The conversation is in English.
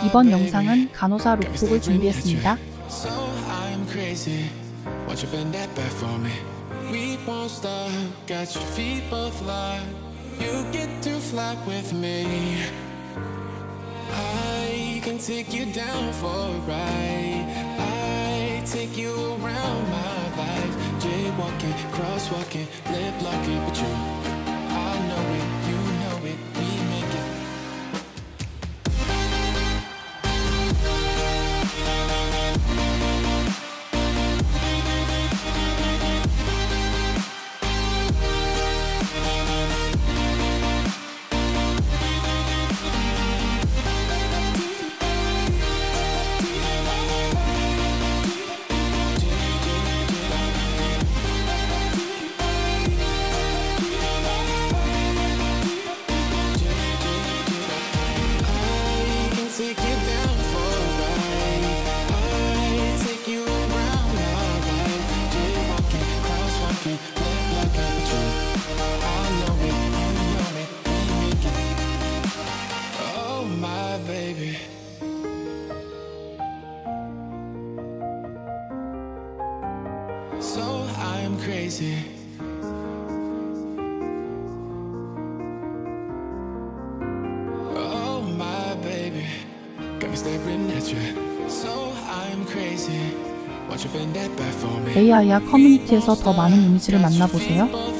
이번 영상은 간호사 룩북을 준비했습니다. So I'm crazy. Oh my baby, got me staring at you. So I'm crazy. Won't you bend that back for me? AI야 커뮤니티에서 더 많은 이미지를 만나보세요.